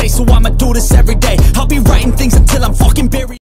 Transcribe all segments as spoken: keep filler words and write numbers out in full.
say, so I'ma do this every day. I'll be writing things until I'm fucking buried.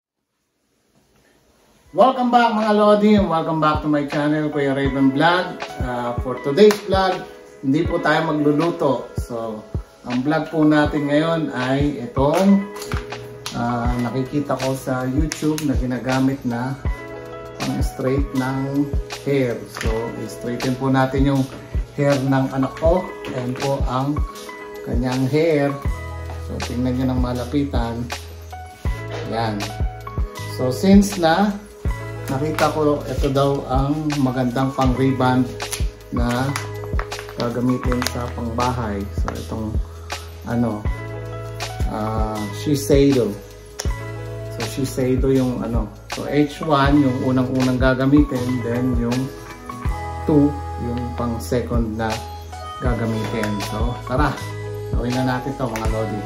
Welcome back mga Lodi, and welcome back to my channel, Kuya Raven Vlog. Uh, for today's vlog, hindi po tayo magluluto. So, ang vlog po natin ngayon ay itong uh, nakikita ko sa YouTube na ginagamit na pang straight ng hair. So, i-straighten po natin yung hair ng anak ko. Ayan po ang kanyang hair. So, tingnan nyo ng malapitan. Ayan. So, since na nakita ko ito daw ang magandang pang reband na gagamitin sa pangbahay. So itong ano uh, Shiseido. So Shiseido yung ano. So H one yung unang-unang gagamitin, then yung two yung pang second na gagamitin. So tara, gawin na natin to mga Lodi.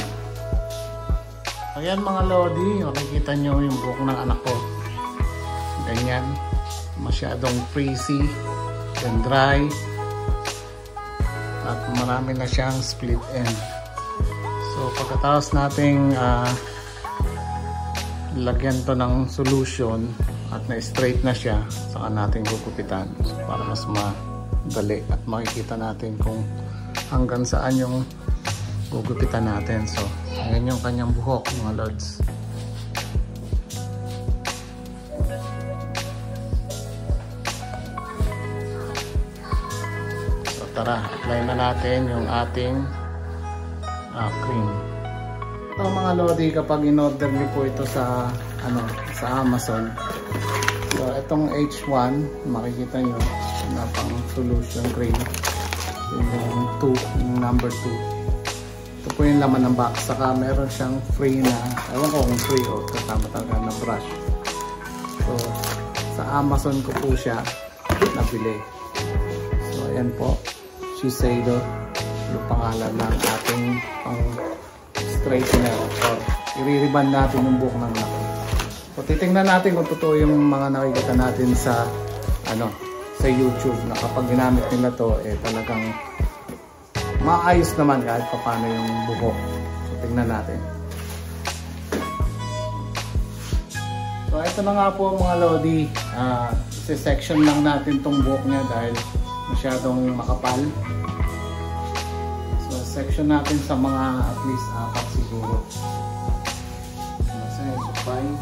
Ayan mga Lodi, makikita nyo yung buhok ng anak ko. Ganyan, masyadong frizzy and dry at marami na siyang split end. So pagkatapos nating uh, lagyan to ng solution at na-straight na siya, saka natin gugupitan. So, para mas madali at makikita natin kung hanggang saan yung gugupitan natin. So ayan yung kanyang buhok mga Lods. Tara, apply na natin yung ating uh, cream. Ito mga Lodi, kapag in-order niyo po ito sa ano sa Amazon. So itong H one, makikita niyo na pang solution cream. Yung two, yung number two. Ito po yung laman ng box. Saka meron siyang free na, ewan ko kung free o kasama talaga na brush. So sa Amazon ko po siya nabili. So ayan po. Shiseido yung pangalan ng ating pang straightener or i-reband natin yung buhok ng anak. So titingnan natin kung totoo yung mga nakikita natin sa ano sa YouTube na kapag ginamit nila to eh talagang maayos naman kahit paano yung buhok. So tingnan natin. So ito na nga po mga Lodi, uh, section lang natin tong buhok niya dahil masyadong makapal. So section natin sa mga at least apat siguro. Kasi five.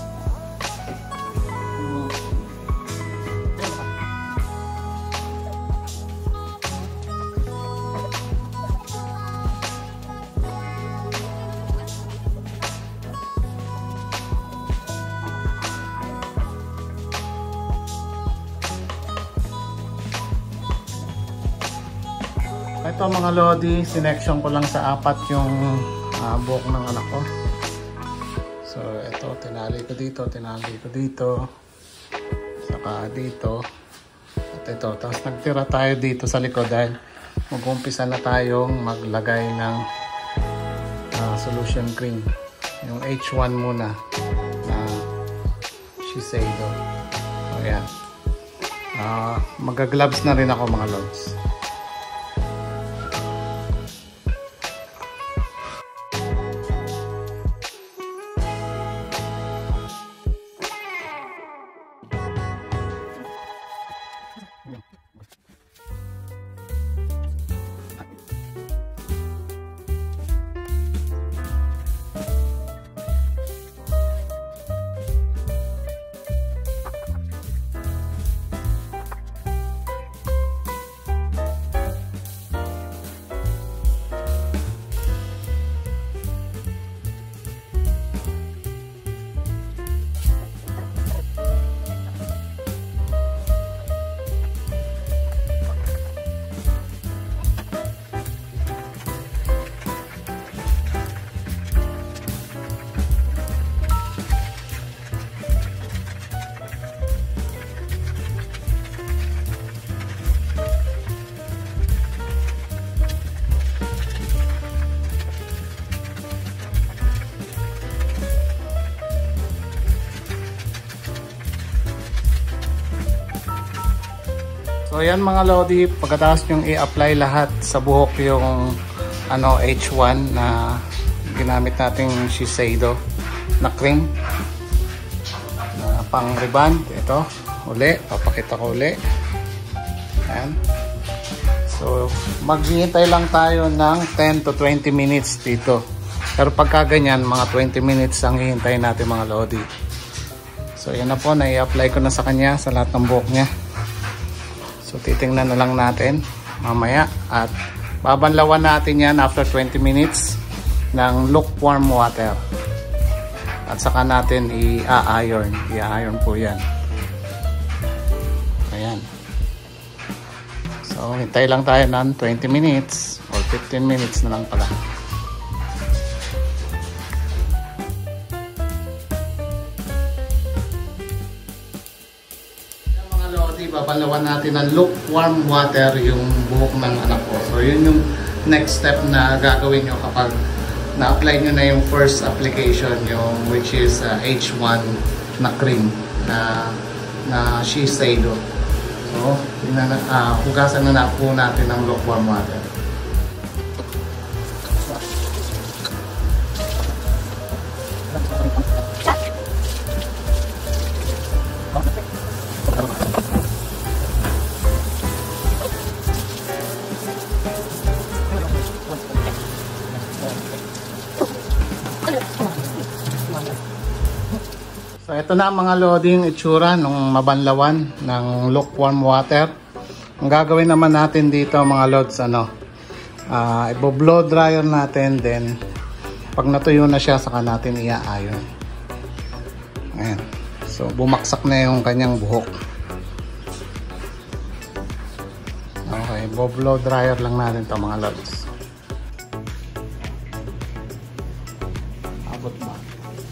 Ito mga Lodi, sinection ko lang sa apat yung uh, buhok ng anak ko. So ito, tinali ko dito, tinali ko dito, saka dito, at ito. Tapos nagtira tayo dito sa likod dahil mag-umpisa na tayong maglagay ng uh, solution cream. Yung H one muna na uh, Shiseido. So ayan. Uh, Mag-gloves na rin ako mga Lods. So ayan mga Lodi, pagkatapos yung i-apply lahat sa buhok yung ano H one na ginamit natin Shiseido na cream na pang rebond. Ito uli, papakita ko uli. Ayan. So maghihintay lang tayo ng ten to twenty minutes dito, pero pagka ganyan mga twenty minutes ang hihintayin natin mga lodi. So yan na po, nai-apply ko na sa kanya sa lahat ng buhok niya. So titingnan na lang natin mamaya at babanlawan natin yan after twenty minutes ng lukewarm water. At saka natin i-iron. I-iron po yan. Ayan. So hintay lang tayo ng twenty minutes or fifteen minutes na lang pala. Babalawan natin ng lukewarm water yung buhok ng anak ko. So yun yung next step na gagawin nyo kapag na-apply nyo na yung first application, yung which is uh, H one na cream na, na Shiseido. So na, uh, hugasan na na po natin ng lukewarm water. So ito na mga loading itsura ng mabanlawan ng lukewarm water. Ang gagawin naman natin dito mga lods, ano, uh, ibo-blow dryer natin, then pag natuyo na siya saka natin i-iron. Ayan. So bumaksak na yung kanyang buhok. Okay, ibo-blow dryer lang natin to mga lods. Abot ba?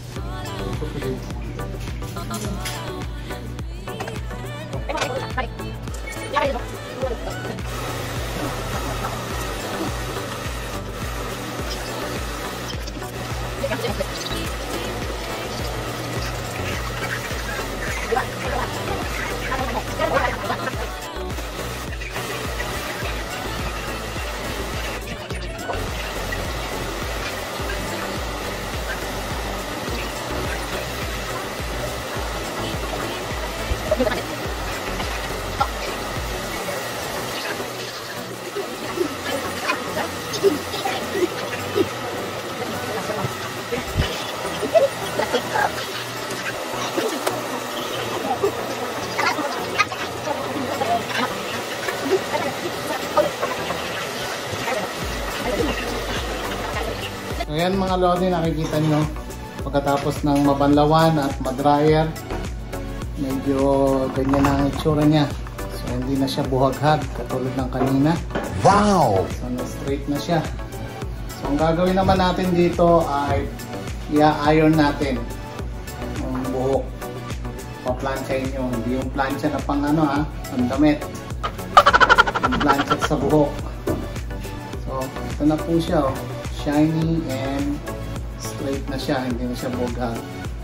So yan mga lodi, nakikita nyo pagkatapos ng mabanlawan at madryer, medyo ganyan ang itsura niya. So hindi na siya buhaghag katulad ng kanina. Wow! So na-straight na siya. So ang gagawin naman natin dito ay i-iron natin yung buhok. Pa-planchain nyo, hindi yung plancha na pang ano ha, ang damit. Yung plancha sa buhok. So ito na po siya, oh. Shiny and straight na siya, hindi na siya buhaghag.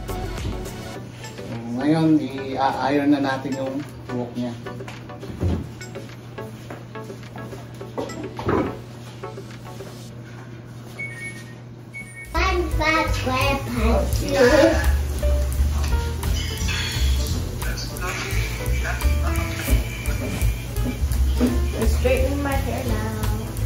So ngayon i-iron na natin yung buhok niya. Straightening my hair now.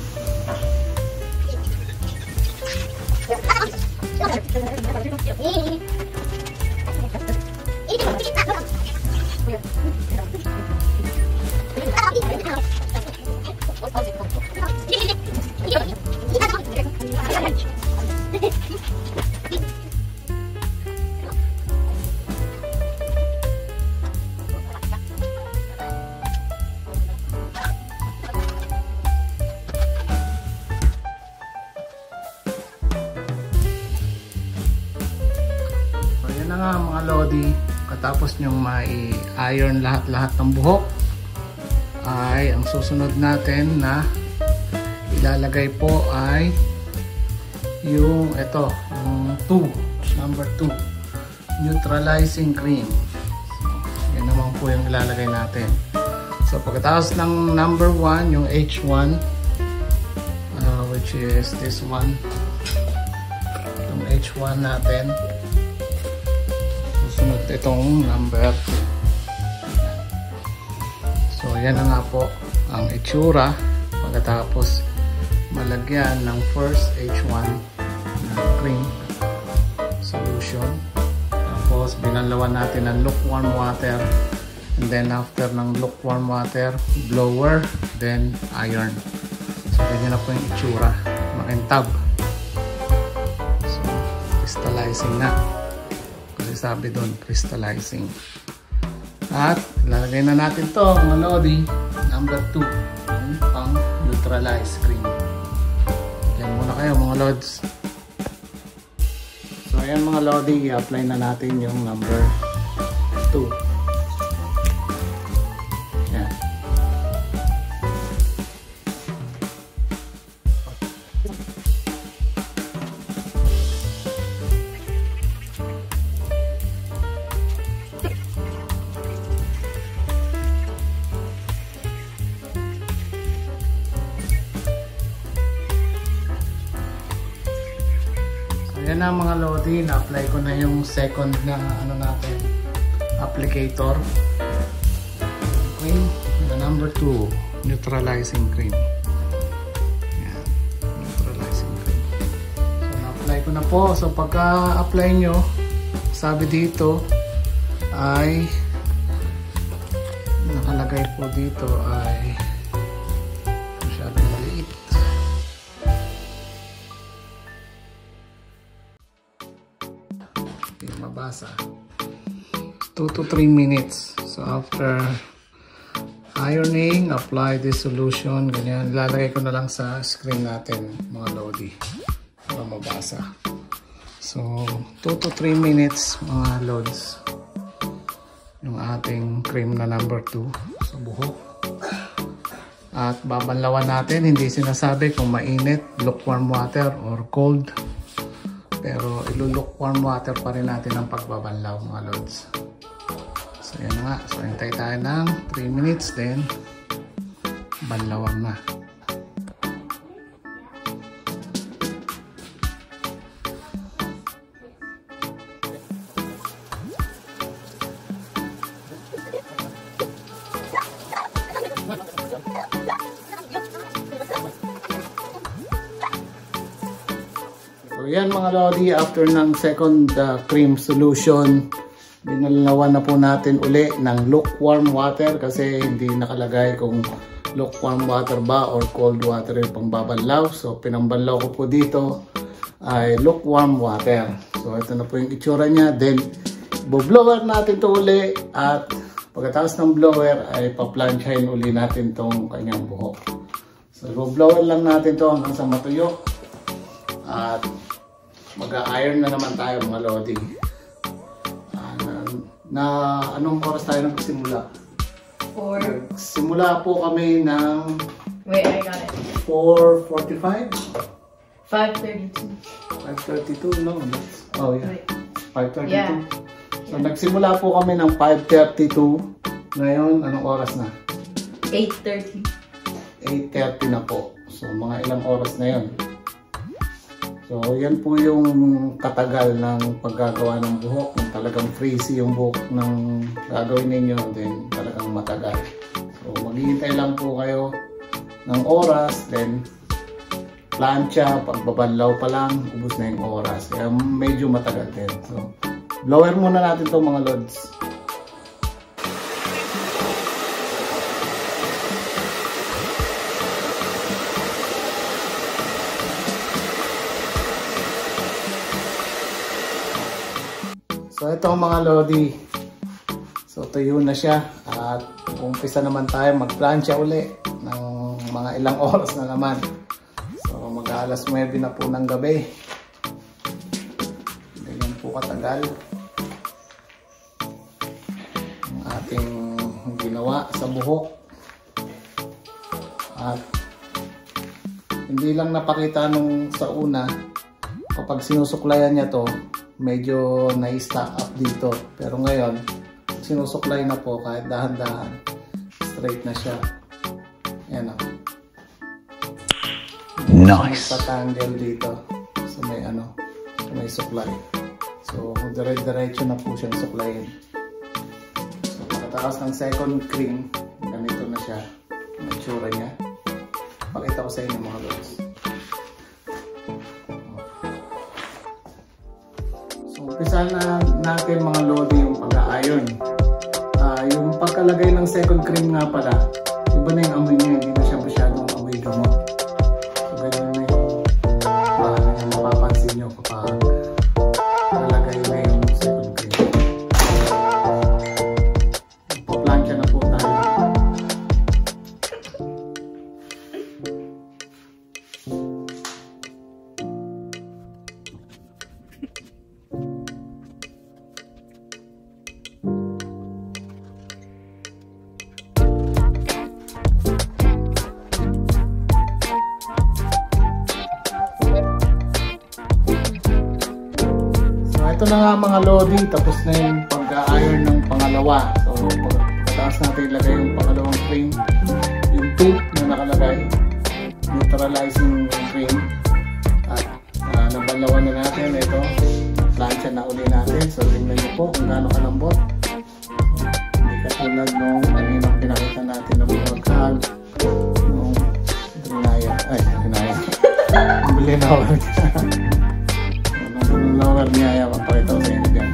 Na nga mga lodi, katapos nyong mai-iron lahat-lahat ng buhok, ay ang susunod natin na ilalagay po ay yung ito, yung two, number two, neutralizing cream. So, yan naman po yung ilalagay natin. So pagkatapos ng number one, yung H one, uh, which is this one, H one natin. Susunod itong number two. So yan na nga po ang itsura pagkatapos malagyan ng first H one na cream solution. Tapos binanlawan natin ng lukewarm water, and then after ng lukewarm water, blower, then iron. So ganyan na po yung itsura, makintab. So crystallizing na, kasi sabi doon crystallizing. At lalagay na natin to mga lodi, number two, yung pang neutralize cream. Yan muna kayo mga lods. So ayan mga lodi, i-apply na natin yung number two. Yan. Yan na mga lodi, na-apply ko na yung second na ano natin, applicator cream, the number two, neutralizing cream. Yan, neutralizing cream. So na-apply ko na po. So pagka-apply nyo, sabi dito ay nakalagay po dito ay masyadong maliit. Mabasa. two to three minutes. So after ironing, apply this solution. Ganyan. Lalagay ko na lang sa screen natin mga lodi para mabasa. So two to three minutes mga lods yung ating cream na number two sa buhok. At babanlawan natin. Hindi sinasabi kung mainit, lukewarm water or cold. Pero ilulukewarm water pa rin natin ang pagbabanlaw mga lods. So yan na nga. So hintay tayo ng three minutes, then banlawang na. So yan mga lodi, after ng second uh, cream solution, binalawan na po natin uli ng lukewarm water kasi hindi nakalagay kung lukewarm water ba or cold water yung pangbabanlaw. So pinambanlaw ko po dito ay lukewarm water. So ito na po yung itsura niya. Then bo-blower natin to uli at pagkatapos ng blower ay pa-planchahin uli natin tong kanyang buhok. So bo-blower lang natin to hanggang sa matuyo at mag-iron na naman tayo mga lodi. Uh, na anong oras tayo nagsimula? Four. Nagsimula po kami ng Wait, I got it. four forty-five? five thirty-two. five thirty-two, no? Oh yeah. Wait. five thirty-two. Yeah. So yeah. Nagsimula po kami ng five thirty-two. Ngayon, anong oras na? eight thirty. eight thirty na po. So mga ilang oras na yun. So, yan po yung katagal ng paggagawa ng buhok. Kung talagang frizzy yung buhok ng gagawin ninyo, then talagang matagal. So, maghihintay lang po kayo ng oras, then plancha, pagbabanlaw pa lang, ubos na yung oras. Kaya medyo matagal din. So, blower muna natin to mga lods. So ito ang mga lodi. So tuyo na siya at umpisa naman tayo magplancha uli ng mga ilang oras na naman. So mag-alas nine na po ng gabi. Ganyan po katagal ang ating ginawa sa buhok. At hindi lang napakita nung sa una, kapag sinusuklayan niya to, medyo na-stack up dito. Pero ngayon, sinusuklay na po kahit dahan-dahan. Straight na siya. Ayan o. Nice. Magtatangle dito. So may ano, may supply. So, dire-diretso na po siyang supplyin. So, pagkatapos ng second cream, ganito na siya. Ang itsura niya. Pakita ko sa inyo mga lods. So, umpisa na natin mga lodi yung pag-a-iron. Uh, yung pagkalagay ng second cream nga pala, iba na yung amoy niya, hindi na siya masyadong amoy gamot. So, ganyan na yung paano yung mapapansin nyo kapag lalagay na yung second cream. Ipa-plancha na po tayo. Ito na nga mga lodi, tapos na yung pag-a-iron ng pangalawa. So, pagkatapos natin ilagay yung pangalawang cream, yung two na nakalagay, neutralizing cream. At uh, nabalawan na natin ito, plancha na uli natin. So, tingnan nyo po kung gaano kalambot. Hindi katulad nung kaninang pinakita natin na bumaghag nung drinaya. Ay, drinaya. Ang bili na ako. Nung lower niya, mapakita ko sa inyo dyan.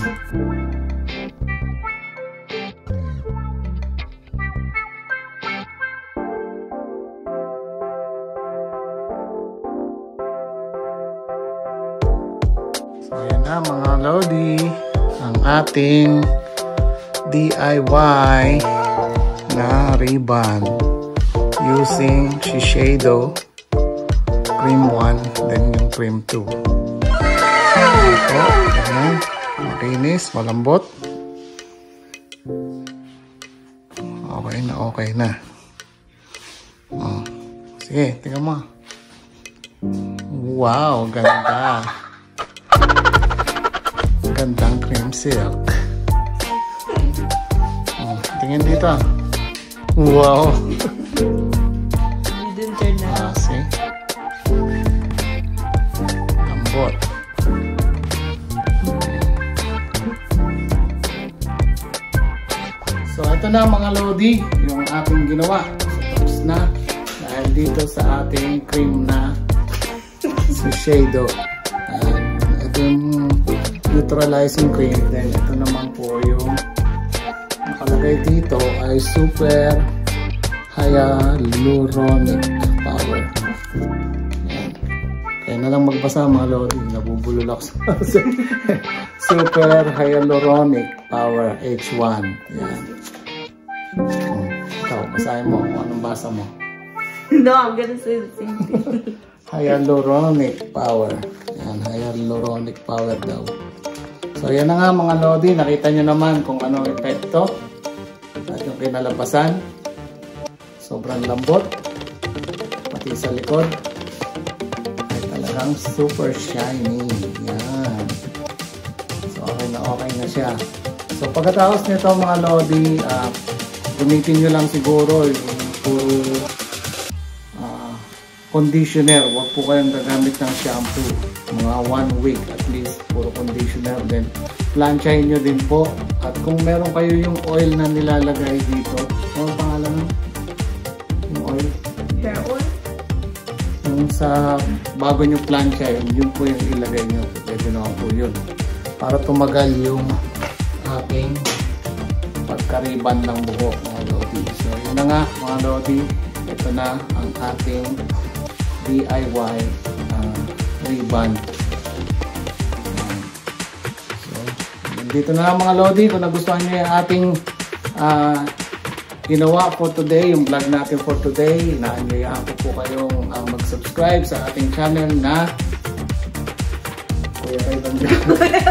So yan na mga lodi, ang ating D I Y na ribbon using Shiseido cream one, then yung cream two. Ito, ayan, makinis, malambot. Okay na, okay na. Oh. Sige, tingnan mo. Wow, ganda. Gandang cream silk. Oh, tingin dito. Wow. You didn't turn that. Ah, see? Lambot. So, ito na mga lodi, yung ating ginawa. So, tapos na. Dahil dito sa ating cream na Shiseido. Uh, ito yung neutralizing cream. Then, ito naman po yung nakalagay dito ay super hyaluronic power. Ayan. Kaya na lang magbasa mga lodi. Nabubulol ako sa super hyaluronic power H one. Ayan. Oh, ikaw, basahin mo kung anong basa mo. No, I'm gonna say the same thing. Hyaluronic power. Ayan, hyaluronic power daw. So, yan na nga mga lodi. Nakita nyo naman kung anong epekto. At yung kinalabasan. Sobrang lambot. Pati sa likod. Ay talagang super shiny. Yan. So, okay na okay na siya. So, pagkatapos nito mga lodi, uh, gamitin nyo lang siguro yung puro uh, conditioner. Huwag po kayong gagamit ng shampoo. Mga one week at least puro conditioner. Then planchahin nyo din po. At kung meron kayo yung oil na nilalagay dito, ano pangalan mo? Yung oil? Hair oil? Yung sa bago nyo plancha yun, yun po yung ilagay nyo. Pwede naman po yun. Para tumagal yung ating pagkariban ng buhok mga lodi. So yun na nga mga lodi. Ito na ang ating D I Y uh, ribbon. Um, so, dito na lang mga lodi. Kung nagustuhan nyo yung ating uh, ginawa for today, yung vlog natin for today, inaanyayahan ko po kayong uh, mag-subscribe sa ating channel na Kuya Raven Vlog.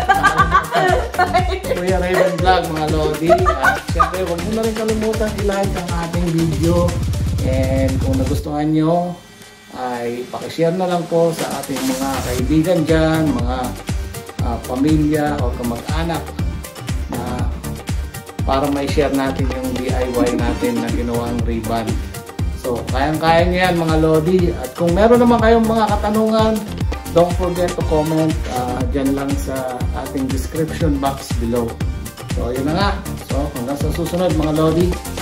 Kuya Raven Vlog mga lodi. At syempre, huwag mo na rin kalimutan i-like ang ating video. And kung nagustuhan nyo, ay pakishare na lang po sa ating mga kaibigan dyan, mga uh, pamilya o kamag-anak na para may share natin yung D I Y natin na ginawang ribbon. So, kayang-kaya nyo yan mga lodi. At kung meron naman kayong mga katanungan don't forget to comment uh, dyan lang sa ating description box below. So, yun na nga. So, hanggang sa susunod mga Lodi.